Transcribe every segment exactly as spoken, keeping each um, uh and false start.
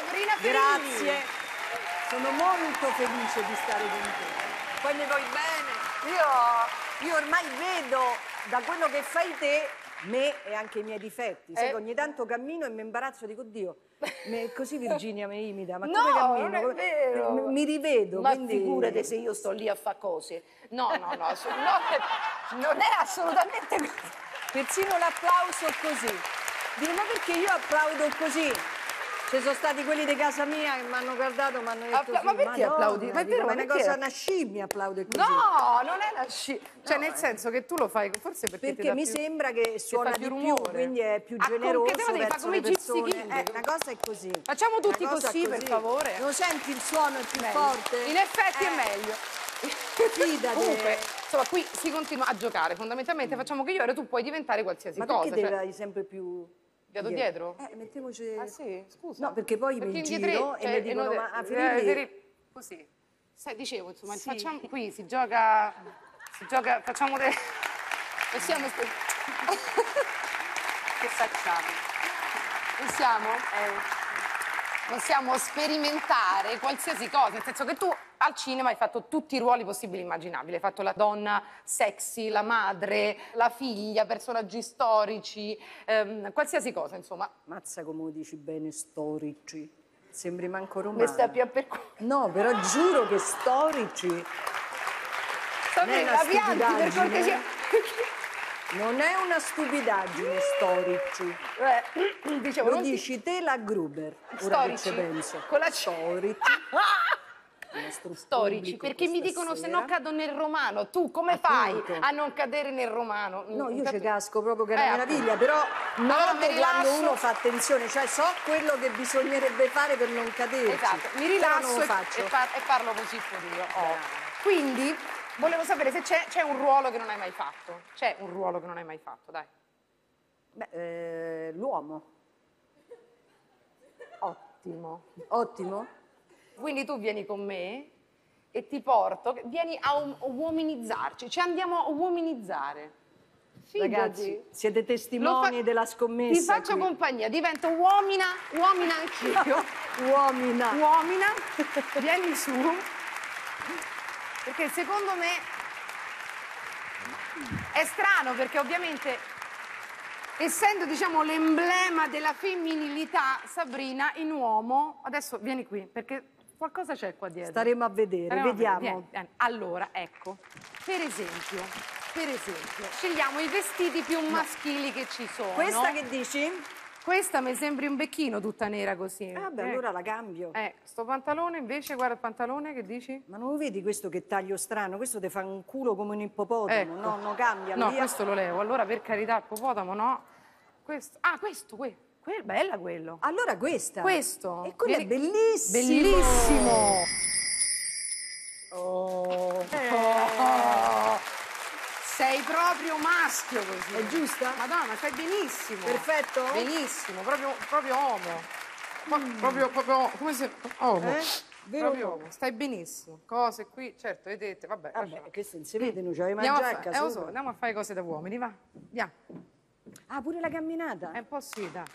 Sabrina Ferilli. Grazie. Sono molto felice di stare con te. Poi ne vuoi bene. Io, io ormai vedo da quello che fai te me e anche i miei difetti. Eh. Sai che ogni tanto cammino e mi imbarazzo, dico, Dio, me, così Virginia mi imita, ma No, come cammino? non è Come- vero. Mi, mi rivedo, Ma quindi... figurate se io sto lì a fare cose. No, no, no, assolut- no, non è assolutamente così. Persino l'applauso così. Dico, ma perché io applaudo così? Ci sono stati quelli di casa mia che mi hanno guardato, mi hanno detto Appla- sì, ma perché Madonna, applaudi? Ma è dico, vero, ma è una perché? cosa, una scimmia applaude così. No, non è una sci... Cioè, No, nel eh. senso che tu lo fai forse perché, ti Perché dà mi più... sembra che suona fa più di più, rumore. quindi è più Ah, generoso con- che te lo devi fare verso come le i Gypsy persone. King. Eh, una cosa è così. Facciamo tutti Una cosa così, per favore. Non senti il suono è più Meglio. forte? In effetti Eh, è meglio. Fidati. Comunque, insomma, qui si continua a giocare. Fondamentalmente facciamo che io ora tu puoi diventare qualsiasi Ma cosa. perché cioè- devi sempre più... Vado dietro? Eh, mettiamoci... Ah sì, scusa. No, perché poi mi indietri- giro e cioè, mi dicono, no, ma a eh, Ferilli... Ferilli- Così. Sai, dicevo, insomma, Sì. facciamo qui, si gioca... Si gioca, facciamo delle... Possiamo... st- che facciamo? Possiamo? Possiamo sperimentare qualsiasi cosa, nel senso che tu al cinema hai fatto tutti i ruoli possibili e immaginabili. Hai fatto la donna sexy, la madre, la figlia, personaggi storici, ehm, qualsiasi cosa, insomma. Mazza come lo dici bene, storici. Sembri manco romano. Mi sta più a per cuore. No, però giuro che storici... Non è Sabrina, una pianti per stupidaggine. cortesia. Non è una stupidaggine, storici. Eh, dicevo, Lo non ti- dici te la Gruber, ora che Storici. ci penso. Con la C. Storici. Il nostro Storici, pubblico perché mi questa dicono se sera. no cado nel romano. Tu come Appunto. fai a non cadere nel romano? No, io Mm, ci casco proprio che è una Eh, meraviglia, però Allora noto mi rilasso. quando uno fa attenzione, cioè so quello che bisognerebbe fare per non caderci. Esatto, mi però rilasso non lo e, faccio. e par- e parlo così pure io. Oh. Quindi, volevo sapere se c'è, c'è un ruolo che non hai mai fatto. C'è un ruolo che non hai mai fatto, dai. Beh, eh, l'uomo. Ottimo. Ottimo. Quindi tu vieni con me e ti porto, vieni a um- uominizzarci, ci andiamo a uominizzare. Fidati. Ragazzi, siete Lo testimoni fa- della scommessa. Ti faccio qui. compagnia, divento uomina, uomina anch'io. Uomina. Uomina, vieni su. Perché secondo me è strano, perché ovviamente, essendo diciamo l'emblema della femminilità, Sabrina in uomo, adesso vieni qui, perché qualcosa c'è qua dietro. Staremo a vedere, Staremo a vediamo. vedere, vieni, vieni. Allora, ecco, per esempio, per esempio, scegliamo i vestiti più maschili che ci sono. Questa che dici? Questa mi sembri un becchino tutta nera così. Ah, beh, Eh. allora la cambio. Eh, sto pantalone invece, guarda il pantalone, che dici? Ma non lo vedi questo che taglio strano? Questo ti fa un culo come un ippopotamo. Ecco. No, no, cambia. No, via. questo lo levo. Allora, per carità, ippopotamo, no. Questo. Ah, questo, que... que- bella quello. Allora questa. Questo. E quello Vieni- è bellissimo. Bellissimo. Oh. Oh, sei proprio maschio così. È giusta? Madonna, stai benissimo. Perfetto? Benissimo, proprio, proprio uomo. Ma- Proprio, proprio, come se... Uomo. Eh? Vero Proprio uomo. uomo. Stai benissimo. Cose qui, certo, vedete, vabbè. Vabbè, lascia. questo non si vede, non c'avevi Andiamo a, giacca fa- eh, lo so, sopra. andiamo a fare cose da uomini, va. Andiamo. Ah, pure la camminata? È un po' sì, dai.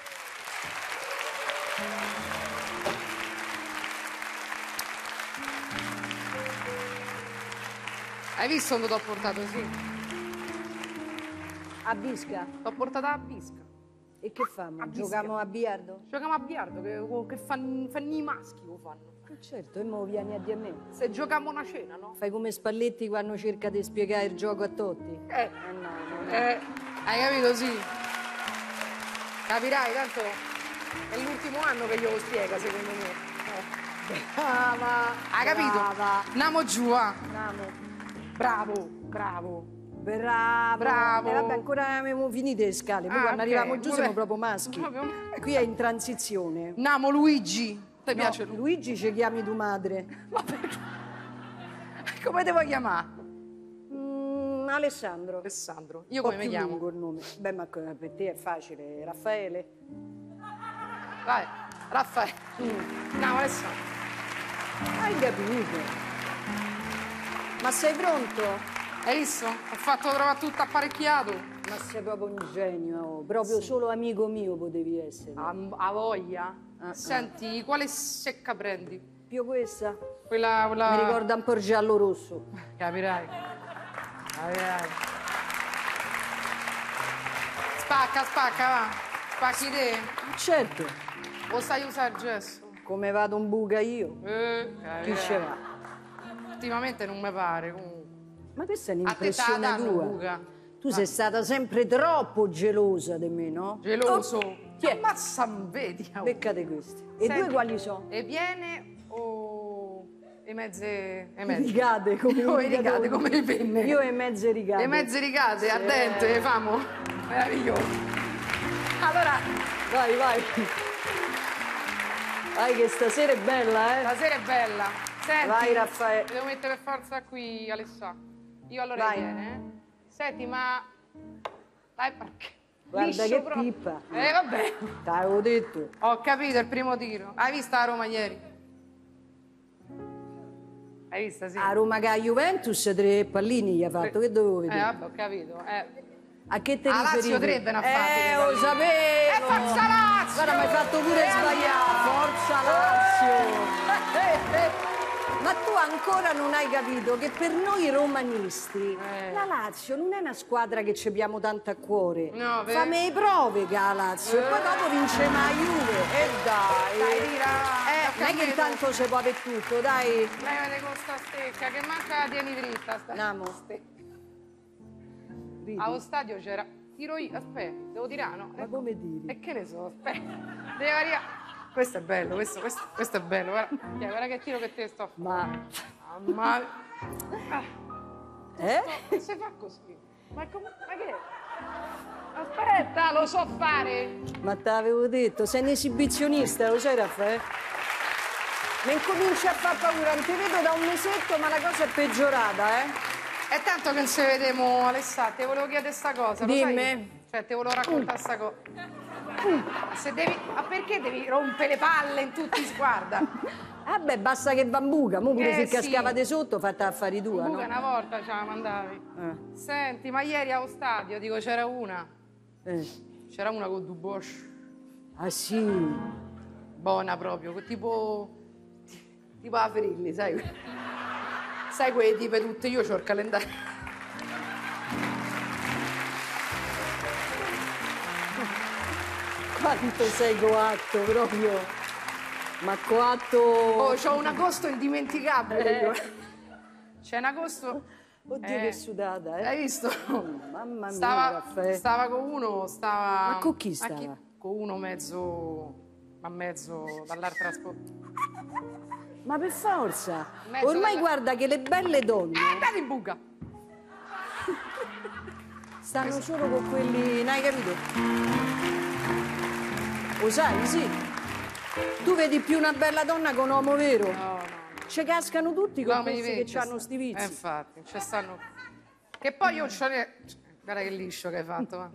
Hai visto dove t'ho portato? Sì. A bisca. T'ho portata a Bisca. E che famo? A bisca. Giochiamo a biliardo? Giochiamo a biliardo, che, che fanno, fanno i maschi, lo fanno. Eh, certo, e mo vieni a dire a me. Se giochiamo una cena, no? Fai come Spalletti quando cerca di spiegare il gioco a Totti. Eh, Eh no, no, no. eh, hai capito, sì. Capirai, tanto è l'ultimo anno che glielo spiega, secondo me. Eh. Brava. Hai capito? Brava. Andiamo giù, ah. Andiamo. Bravo, bravo. Bravo. Bravo. Eh, vabbè, ancora non abbiamo finito le scale. Poi Ah, quando ok. arriviamo giù Vabbè. siamo proprio maschi. Proprio- Qui è in transizione. Andiamo, Luigi. Ti No, piace lui? Luigi ci chiami tu madre. Ma perché? Come ti vuoi chiamare? Mm, Alessandro. Alessandro. Io Un po' come mi più chiamo? lungo il nome. Beh, ma co- per te è facile. Raffaele. Vai, Raffaele. Andiamo, Alessandro. Hai capito? Ma sei pronto? Hai visto? Ho fatto trovare tutto apparecchiato. Ma sei proprio un genio, proprio sì. Solo amico mio potevi essere. A, a voglia? Ah, Senti, ah. quale secca prendi? Più questa? Quella, quella... Mi ricorda un po' il giallo-rosso. Capirai. Capirai. Spacca, spacca, va. Spacchi te? Certo. O sai usare il gesso? Come vado un buca io? Eh, Chi ce va? Ultimamente non mi pare, comunque. Ma questa è un'impressione tua. Buca. Tu sei stata sempre troppo gelosa di me, no? Geloso? Oh, chi è? Ammazza, vedi. Beccate questi. E Senti, due quali sono? E piene o e mezze... E mezze? Rigate, come o rigate, come le penne. Io e mezze rigate. Le mezze rigate, sì. A dente, famo. Meraviglioso. Allora... Vai, vai. Vai che stasera è bella, eh? Stasera è bella. Senti, vai, Raffaele. Devo mettere per forza qui, Alessà. Io allora vai. Viene, eh? Senti, ma... Dai, perché? Guarda Liscio che proprio. pippa. Eh, vabbè. T'avevo detto. Ho capito, il primo tiro. Hai visto la Roma ieri? Hai visto, sì? A Roma che a Juventus tre pallini gli ha fatto, tre. Che dovevo vedere? Eh, vabbè, ho capito. Eh. A che te riferivi? A Lazio tre ve ne ha fatti. Eh, lo sapevo. Eh, forza Lazio! Guarda, mi hai fatto pure eh, sbagliare. Forza Lazio! Eh, eh. Ma tu ancora non hai capito che per noi romanisti eh. la Lazio non è una squadra che ci abbiamo tanto a cuore. No, fammi le prove che ha la Lazio, eh. e poi dopo vince la Juve. E eh dai! Dai, tira! Eh, non è che intanto si può avere tutto, dai! Levate con sta stecca, che manca la tieni dritta. Sta Andiamo. Allo stadio c'era... Tiro io, aspetta, devo tirare, no? Ma ecco. Come tiri? E che ne so, aspetta. Deve arrivare... Questo è bello, questo, questo, questo è bello, guarda, guarda che tiro che te sto Ma... Ma... Ah. Eh? Non si fa così. Ma, come... Ma che... Aspetta, lo so fare. Ma te l'avevo detto, sei un esibizionista, lo sai Raffaele? Mi incominci a far paura, non ti vedo da un mesetto, ma la cosa è peggiorata, eh? È tanto che non ci vedemo, Alessà, te volevo chiedere sta cosa, lo Dimmi. Sai? Cioè, te volevo raccontare sta cosa. Se devi... Ma perché devi rompere le palle in tutti sguarda? Vabbè, ah basta che bambuca, mo pure eh, se sì. cascavate sotto fatta affari tua, Bambuca no? Una volta ce la mandavi. Eh. Senti, ma ieri allo stadio, dico, c'era una. Eh. C'era una con Dubois. Ah sì? Buona proprio, tipo... Tipo la Ferilli, sai? Sai quei tipi tutte, io c'ho il calendario. Quanto sei coatto, proprio. Ma coatto... Oh, c'ho un agosto indimenticabile. Eh. C'è un agosto... Oddio eh. che sudata, eh. Hai visto? Oh, mamma mia, stava, Raffaele. Stava con uno, stava... Ma con chi stava? Chi? Con uno mezzo... Ma mezzo dall'altra trasporto. Ma per forza. Mezzo Ormai dalla... guarda che le belle donne... Eh, dai buca! Stanno esatto. solo con quelli... Non hai capito? Lo sai, sì. Tu vedi più una bella donna che un uomo vero. No, no. Ci cascano tutti con no, questi che hanno sti vizi. Eh, infatti, ci stanno... Che poi io c'ho... Guarda che liscio che hai fatto, ma...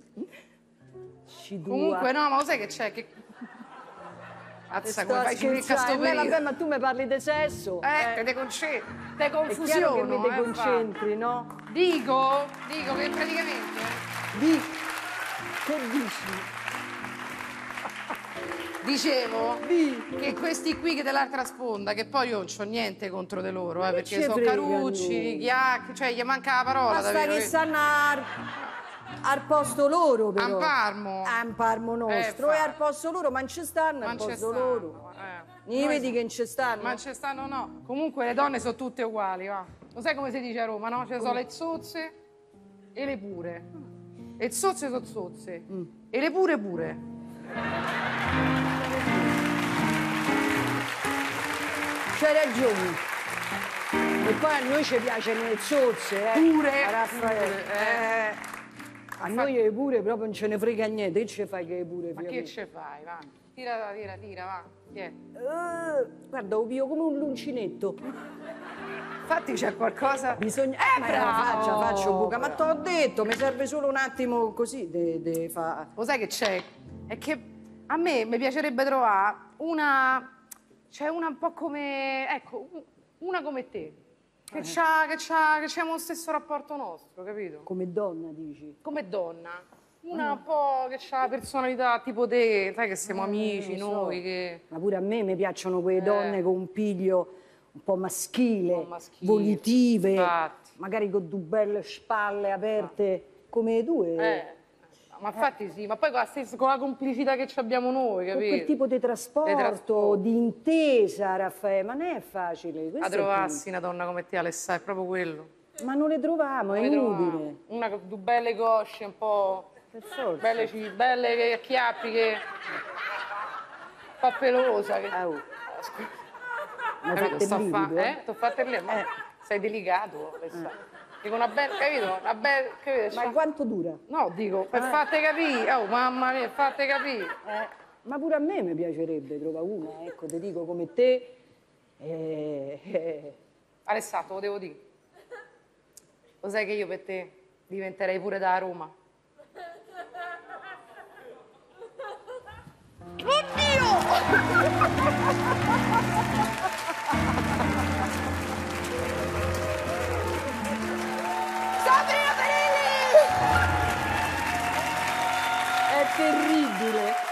Comunque no, ma lo sai che c'è? Che... Azza, come fai circa sto periodo? Vabbè, ma tu mi parli di sesso. Eh, eh. te concentri, te confusione. È chiaro che mi te concentri, no? Dico, dico che praticamente... Di... Che dici? Dicevo Di. che questi qui che dell'altra sponda, che poi io non c'ho niente contro di loro, eh, perché sono carucci, chiacchi, cioè gli manca la parola. Basta davvero, che stanno al, al posto loro, però. A Parmo. A Parmo nostro, eh, è al posto loro, ma non ci stanno al posto stanno, loro. Eh. Ne vedi che non ci stanno? Ma non ci stanno, no. Comunque le donne sono tutte uguali, va. Lo sai come si dice a Roma, no? Ci sono le zozze e le pure. Le zozze sono zozze mm. e le pure pure. C'hai ragione. E poi a noi ci piacciono le zozze, eh. Pure. A Raffaele. Eh. A noi le pure proprio non ce ne frega niente. Che ci fai che pure? Ma che ci fai, va? Tira, tira, tira, va. Chi è? Uh, guarda, lo pio come un luncinetto. Infatti c'è qualcosa... Bisogna... Eh, ma la faccia, faccio buca. Ma t'ho detto, mi serve solo un attimo così de, de fa... Lo sai che c'è? È che a me mi piacerebbe trovare una... C'è una un po' come... Ecco, una come te. Che c'ha, che c'ha, che c'abbiamo lo stesso rapporto nostro, capito? Come donna, dici? Come donna. Una un po' che ha personalità tipo te, sai che siamo Eh, amici lo so. noi, che... Ma pure a me mi piacciono quelle donne con un piglio un po' maschile, Un po' maschile, volitive, infatti. magari con due belle spalle aperte come le tue. Eh, ma infatti sì, ma poi con la, stessa, con la complicità che ci abbiamo noi, Con capito? quel tipo di trasporto, trasporto. di intesa, Raffaele, ma non è facile. A questo è trovassi una donna come te, Alessà, è proprio quello. tutto. Ma non le troviamo, è Come inutile. trovamo? Una con due belle cosce, un po'... Per forza. Belle, ci- belle che acchiappi, che... Un po' pelosa, che... Ah, oh. Ma Capito? fatte Sto a il fa- livido, eh? Sto fatte lì, ma Eh. sei delicato, Alessà. Dico una bella, capito? Una bella, capito? Ma C'ha- quanto dura? No, dico, per fatte capire, oh mamma mia, fatte capire. Eh, ma pure a me mi piacerebbe trovare una, ecco, ti dico come te. Eh, eh. Alessà, te lo devo dire. Lo sai che io per te diventerei pure da Roma? È terribile.